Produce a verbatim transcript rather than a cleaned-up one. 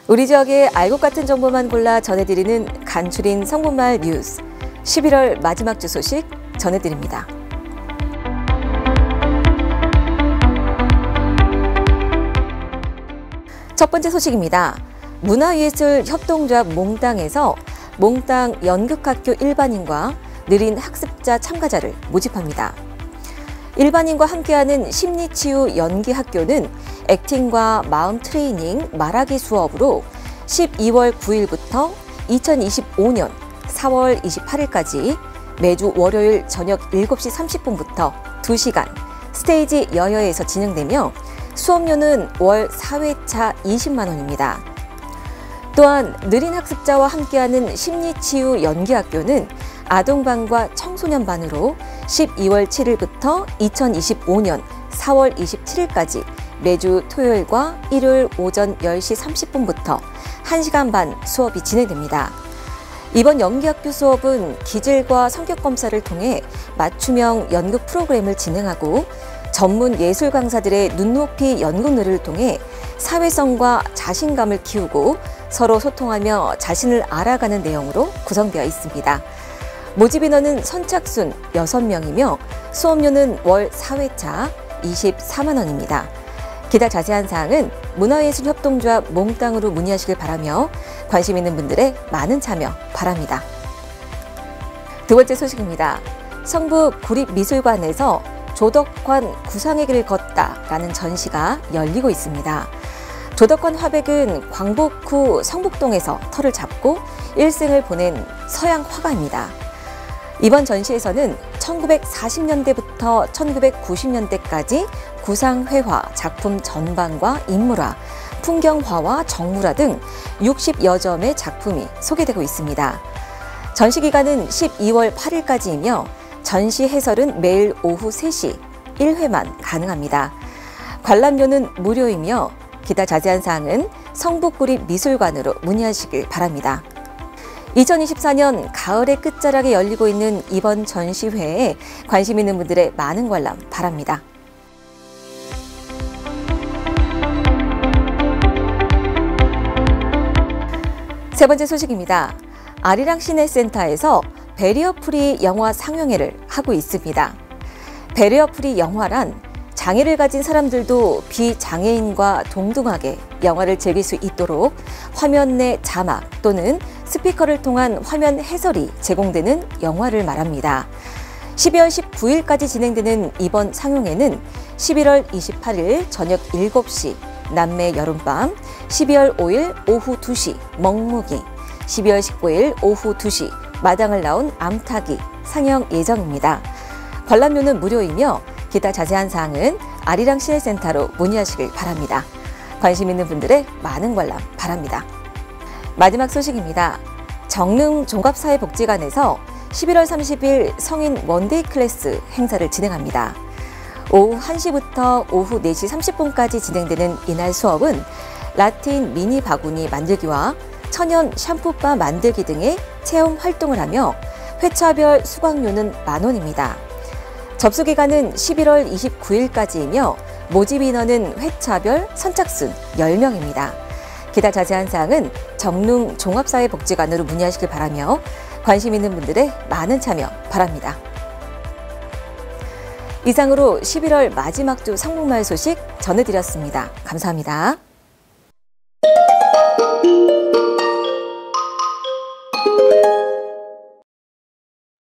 우리 지역의 알것 같은 정보만 골라 전해드리는 간추린 성분마을 뉴스. 십일월 마지막 주 소식 전해드립니다. 첫 번째 소식입니다. 문화예술협동조합 몽땅에서 몽땅 연극학교 일반인과 느린 학습자 참가자를 모집합니다. 일반인과 함께하는 심리치유 연기학교는 액팅과 마음 트레이닝 말하기 수업으로 십이월 구일부터 이천이십오년 사월 이십팔일까지 매주 월요일 저녁 일곱 시 삼십 분부터 두 시간 스테이지 여여에서 진행되며 수업료는 월 사 회차 이십만 원입니다. 또한 느린 학습자와 함께하는 심리치유 연기학교는 아동반과 청소년반으로 십이월 칠일부터 이천이십오년 사월 이십칠일까지 매주 토요일과 일요일 오전 열 시 삼십 분부터 한 시간 반 수업이 진행됩니다. 이번 연기학교 수업은 기질과 성격검사를 통해 맞춤형 연극 프로그램을 진행하고 전문 예술 강사들의 눈높이 연극놀이를 통해 사회성과 자신감을 키우고 서로 소통하며 자신을 알아가는 내용으로 구성되어 있습니다. 모집 인원은 선착순 여섯 명이며 수업료는 월 사 회차 이십사만 원입니다. 기타 자세한 사항은 문화예술협동조합 몽땅으로 문의하시길 바라며 관심 있는 분들의 많은 참여 바랍니다. 두 번째 소식입니다. 성북 구립미술관에서 조덕환 구상의 길을 걷다라는 전시가 열리고 있습니다. 조덕환 화백은 광복 후 성북동에서 터를 잡고 일생을 보낸 서양 화가입니다. 이번 전시에서는 천구백사십년대부터 천구백구십년대까지 구상회화 작품 전반과 인물화, 풍경화와 정물화 등 육십여 점의 작품이 소개되고 있습니다. 전시 기간은 십이월 팔일까지이며 전시 해설은 매일 오후 세 시 일 회만 가능합니다. 관람료는 무료이며 기타 자세한 사항은 성북구립미술관으로 문의하시길 바랍니다. 이천이십사년 가을의 끝자락에 열리고 있는 이번 전시회에 관심 있는 분들의 많은 관람 바랍니다. 세 번째 소식입니다. 아리랑 시내센터에서 배리어 프리 영화 상영회를 하고 있습니다. 배리어 프리 영화란 장애를 가진 사람들도 비장애인과 동등하게 영화를 즐길 수 있도록 화면 내 자막 또는 스피커를 통한 화면 해설이 제공되는 영화를 말합니다. 십이월 십구일까지 진행되는 이번 상영회는 십일월 이십팔일 저녁 일곱 시 남매 여름밤, 십이월 오일 오후 두 시 먹무기, 십이월 십구일 오후 두 시 마당을 나온 암탉이 상영 예정입니다. 관람료는 무료이며 기타 자세한 사항은 아리랑 시내센터로 문의하시길 바랍니다. 관심 있는 분들의 많은 관람 바랍니다. 마지막 소식입니다. 정릉 종합사회복지관에서 십일월 삼십일 성인 원데이 클래스 행사를 진행합니다. 오후 한 시부터 오후 네 시 삼십 분까지 진행되는 이날 수업은 라틴 미니 바구니 만들기와 천연 샴푸바 만들기 등의 체험 활동을 하며 회차별 수강료는 만 원입니다. 접수 기간은 십일월 이십구일까지이며 모집 인원은 회차별 선착순 열 명입니다. 기타 자세한 사항은 정릉 종합사회복지관으로 문의하시길 바라며 관심 있는 분들의 많은 참여 바랍니다. 이상으로 십일월 마지막 주 성북마을 소식 전해드렸습니다. 감사합니다.